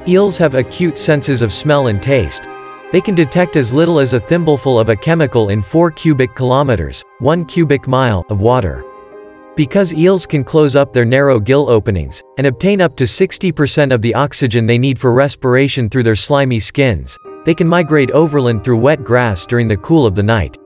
Eels have acute senses of smell and taste. They can detect as little as a thimbleful of a chemical in 4 cubic kilometers, 1 cubic mile, of water. Because eels can close up their narrow gill openings, and obtain up to 60% of the oxygen they need for respiration through their slimy skins, they can migrate overland through wet grass during the cool of the night.